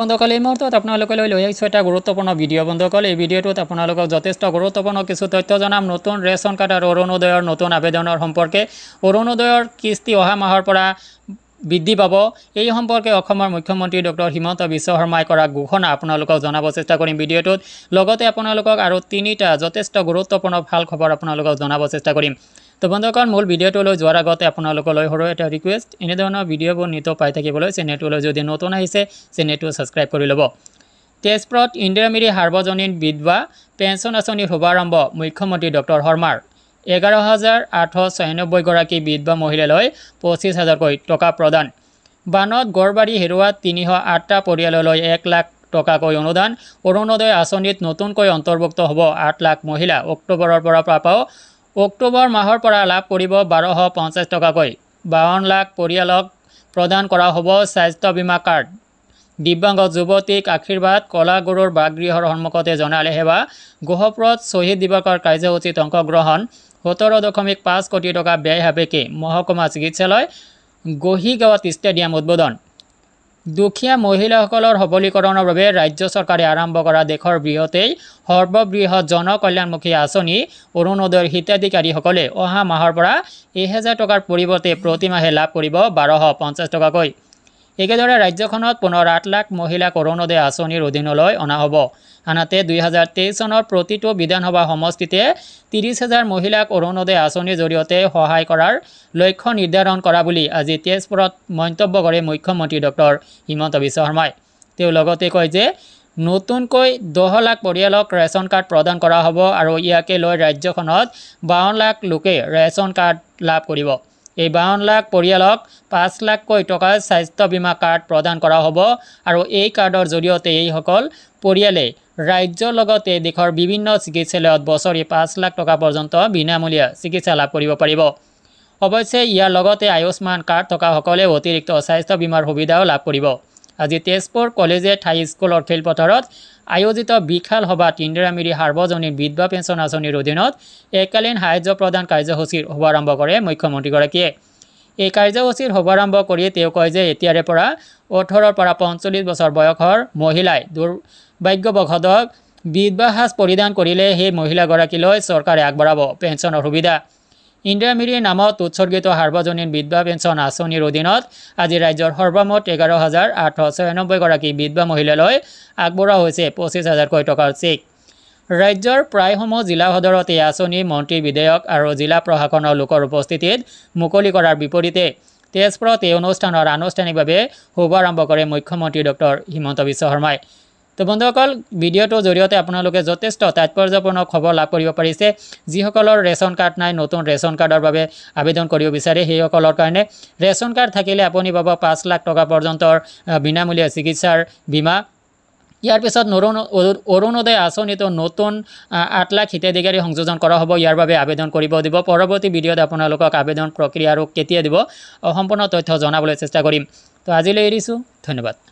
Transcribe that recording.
বন্ধুসকল এই মুহূৰ্তত আপোনালোকে লৈ আহিছোঁ এটা গুৰুত্বপূৰ্ণ ভিডিঅ' বন্ধুসকল এই ভিডিঅ'টোত আপোনালোকক যথেষ্ট গুৰুত্বপূৰ্ণ কিছু তথ্য জনাম নতুন ৰেচন কাৰ্ড আৰু অৰুণোদয়ৰ নতুন আবেদনৰ সম্পৰ্কে অৰুণোদয়ৰ কিস্তি অহা মাহৰ পৰা বৃদ্ধি পাব এই সম্পৰ্কে অসমৰ মুখ্যমন্ত্ৰী ডক্টৰ হিমন্ত বিশ্ব শৰ্মাই কৰা ঘোষণা আপোনালোকক জনাব চেষ্টা কৰিম ভিডিঅ'টোত লগতে আপোনালোকক আৰু তিনিটা যথেষ্ট গুৰুত্বপূৰ্ণ ভাল খবৰ আপোনালোকক জনাব চেষ্টা কৰিম তো বন্ধুসকল মূল ভিডিঅ'টোলৈ যোৱাৰ আগতে আপোনালোকলৈ সৰু এটা ৰিকুৱেষ্ট এনেধৰণৰ ভিডিঅ'বোৰ নিত পাই থাকিবলৈ চেনেলটোলৈ যদি নতুন আহিছে চেনেলটো ছাবস্ক্ৰাইব কৰি ল'ব তেজপুৰত ইন্দিৰা মিৰি সাৰ্বজনীন বিধৱা পেঞ্চন আঁচনিৰ শুভাৰম্ভ মুখ্যমন্ত্ৰী ডক্টৰ শৰ্মাৰ 11,896 গৰাকী বিধৱা মহিলালৈ 25,000কৈ টকা প্ৰদান বানত গড়বাৰী হেৰুৱাত 308টা পৰিয়াললৈ 1 লাখ টকাকৈ অনুদান অৰুণোদয় আঁচনিত নতুনকৈ অন্তৰ্ভুক্ত হ'ব 8 লাখ মহিলা অক্টোবৰৰ পৰা পাব অক্টোবৰ মাহৰ পৰা লাভ কৰিব 1250 টকাকৈ 52 লাখ পৰিয়ালক প্ৰদান কৰা হ'ব স্বাস্থ্য বীমা কাৰ্ড দিব্যাংগ যুৱতীক আশীৰ্বাদ কলাগুৰুৰ বাগগৃহৰ সন্মুখতে জনালে সেৱা গহপুৰত শ্বহীদ দিৱসৰ কাৰ্যসূচীত অংশগ্ৰহণ 17.5 কোটি টকা ব্যয় সাপেক্ষে মহকুমা চিকিৎসালয় গহিগাঁৱত ষ্টেডিয়াম উদ্বোধন দুখীয়া মহিলাসকলৰ সবলীকৰণৰ বাবে ৰাজ্য চৰকাৰে আৰম্ভ কৰা দেশৰ বৃহতেই সৰ্ববৃহৎ জনকল্যাণমুখী আঁচনি অৰুণোদয়ৰ হিতাধিকাৰীসকলে অহা মাহৰ পৰা 1000 টকাৰ পৰিৱৰ্তে প্ৰতিমাহে লাভ কৰিব 1250 টকাকৈ একেদৰে ৰাজ্যখনত পুনৰ 8 লাখ মহিলাক অৰুণোদয় আঁচনিৰ অধীনলৈ অনা হ'ব আনহাতে 2023 চনৰ প্ৰতিটো বিধানসভা সমষ্টিতে 30,000 মহিলাক অৰুণোদয় আঁচনিৰ জৰিয়তে সহায় কৰাৰ লক্ষ্য নিৰ্ধাৰণ কৰা বুলি আজি তেজপুৰত মন্তব্য কৰে মুখ্যমন্ত্ৰী ডক্টৰ হিমন্ত বিশ্ব শৰ্মাই তেওঁ লগতে কয় যে নতুনকৈ 10 লাখ পৰিয়ালক ৰেচন কাৰ্ড প্ৰদান কৰা হ'ব আৰু ইয়াকে লৈ ৰাজ্যখনত 52 লাখ লোকে ৰেচন কাৰ্ড লাভ কৰিব এই 52 লাখ পৰিয়ালক 5 লাখকৈ টকাৰ স্বাস্থ্য বীমা কাৰ্ড প্ৰদান কৰা হ'ব আৰু এই কাৰ্ডৰ জৰিয়তে এইসকল পৰিয়ালে ৰাজ্যৰ লগতে দেশৰ বিভিন্ন চিকিৎসালয়ত বছৰি 5 লাখ টকা পৰ্যন্ত বিনামূলীয়া চিকিৎসা লাভ কৰিব পাৰিব অৱশ্যে ইয়াৰ লগতে আয়ুষ্মান কাৰ্ড থকাসকলে অতিৰিক্ত স্বাস্থ্য বীমাৰ সুবিধাও লাভ কৰিব আজি তেজপুৰ কলেজিয়েট হাই স্কুলৰ খেলপথাৰত আয়োজিত বিশাল সভাত ইন্দিৰা মিৰি সাৰ্বজনীন বিধৱা পেঞ্চন আঁচনিৰ অধীনত এককালীন সাহায্য প্ৰদান কাৰ্যসূচীৰ শুভাৰম্ভ কৰে মুখ্যমন্ত্ৰীগৰাকীয়ে এই কাৰ্যসূচীৰ শুভাৰম্ভ কৰি তেওঁ কয় যে এতিয়াৰে পৰা 18 পৰা 45 বছৰ বয়সৰ মহিলাই দুৰ্ভাগ্যবশতঃ বিধৱা সাজ পৰিধান কৰিলে সেই মহিলাগৰাকীলৈ চৰকাৰে আগবঢ়াব পেঞ্চনৰ সুবিধা ইন্দিৰা মিৰিৰ নামত উৎসৰ্গিত সাৰ্বজনীন বিধৱা পেঞ্চন আঁচনিৰ অধীনত আজি ৰাজ্যৰ সৰ্বমুঠ 11,896 গৰাকী বিধৱা মহিলালৈ আগবঢ়োৱা হৈছে 25,000কৈ টকাৰ চেক ৰাজ্যৰ প্ৰায়সমূহ জিলা সদৰত এই আঁচনি মন্ত্ৰী বিধায়ক আৰু জিলা প্ৰশাসনৰ লোকৰ উপস্থিতিত মুকলি কৰাৰ বিপৰীতে তেজপুৰত এই অনুষ্ঠানৰ আনুষ্ঠানিকভাৱে শুভাৰম্ভ কৰে মুখ্যমন্ত্ৰী ডক্টৰ হিমন্ত বিশ্ব শৰ্মাই তো বন্ধুসকল ভিডিঅ'টোৰ জৰিয়তে আপোনালোকে যথেষ্ট তাৎপৰ্যপূৰ্ণ খবৰ লাভ কৰিব পাৰিছে যিসকলৰ ৰেচন কাৰ্ড নাই নতুন ৰেচন কাৰ্ডৰ বাবে আবেদন কৰিব বিচাৰে সেইসকলৰ কাৰণে ৰেচন কাৰ্ড থাকিলে আপুনি পাব 5 লাখ টকা পৰ্যন্তৰ বিনামূলীয়া চিকিৎসাৰ বীমা ইয়াৰ পিছত অৰুণোদয় আঁচনিতো নতুন 8 লাখ হিতাধিকাৰী সংযোজন কৰা হ'ব ইয়াৰ বাবে আবেদন কৰিব দিব পৰৱৰ্তী ভিডিঅ'ত আপোনালোকক আবেদন প্ৰক্ৰিয়া আৰু কেতিয়া দিব সম্পূৰ্ণ তথ্য জনাবলৈ চেষ্টা কৰিম তো আজিলৈ এৰিছোঁ ধন্যবাদ